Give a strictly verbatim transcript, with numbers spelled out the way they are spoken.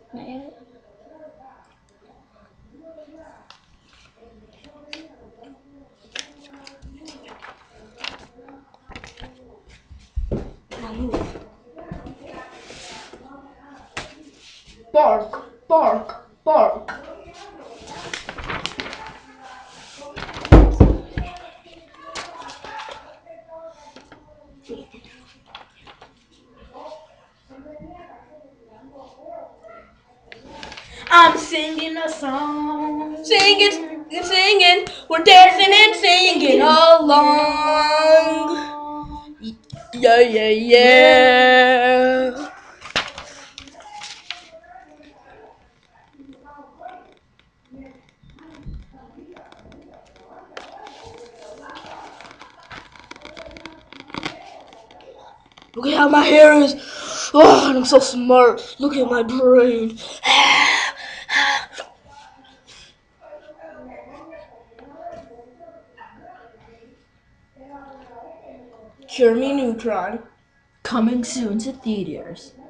Not yet. Bark, bark, bark. I'm singing a song. Singing, singing. We're dancing and singing along. Yeah, yeah, yeah. Look at how my hair is. Oh, I'm so smart. Look at my brain. Germy Nertron. Coming soon to theaters.